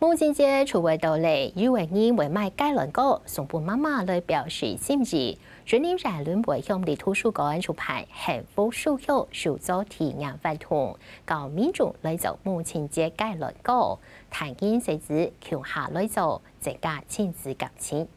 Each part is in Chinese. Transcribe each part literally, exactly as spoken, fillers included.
母親節除會到嚟，以為你會買雞卵糕送俾媽媽來表示心意。今年在輪迴鄉的圖書館出版幸福書友手作體驗活動，教民眾來做母親節雞卵糕，彈緊細子橋下來做，增加親子感情。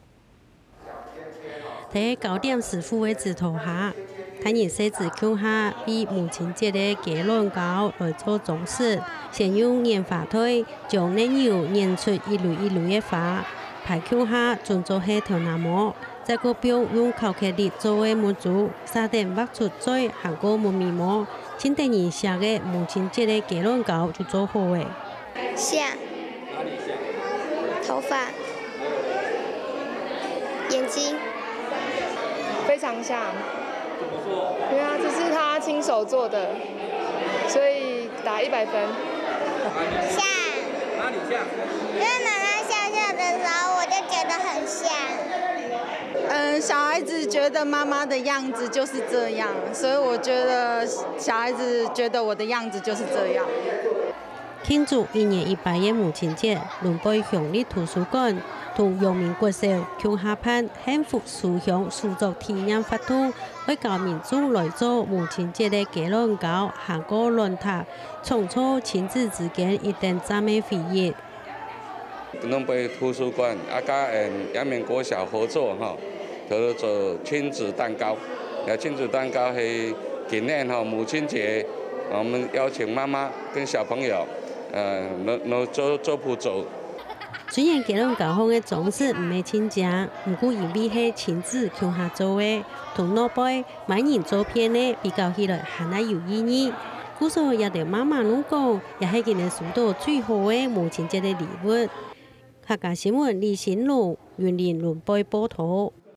喺九點十分嘅指導下，彈緊細子橋下為母親節嘅雞卵糕來做裝飾。先用粘花推將奶油粘出一縷一縷嘅花，排橋下盡做係條那模，再個表用烤漆粒作為模組，撒點畫出嘴，行過木面膜，請第二下嘅母親節嘅雞卵糕就做好嘅。 像，頭髮，眼睛， 非常像。對啊，這是他親手做的，所以打一百分。 像， 哪裡像？ 因為媽媽笑笑的時候，我就覺得很像。 嗯，小孩子覺得媽媽的樣子就是這樣，所以我覺得小孩子覺得我的樣子就是這樣。 慶祝一年一百嘅母親節，輪迴鄉里圖書館同陽明國小橋下辦幸福書鄉手作體驗活動，為教民眾來做母親節嘅雞卵糕，行過論壇，創造親子之間一定讚美回憶。 輪迴圖書館啊，甲誒陽明國小合作吼，就做親子蛋糕。誒，親子蛋糕係今年吼母親節，我們邀請媽媽跟小朋友。誒，攞攞做做步驟。 雖然雞卵糕嘅裝飾唔係親家，不過因為係親子橋下做嘅，同老輩買人照片呢比較起來係那有意義。故所也對媽媽攏講，也係佢哋收到最好嘅母親節嘅禮物。客家新聞李新路、雲林輪迴報道。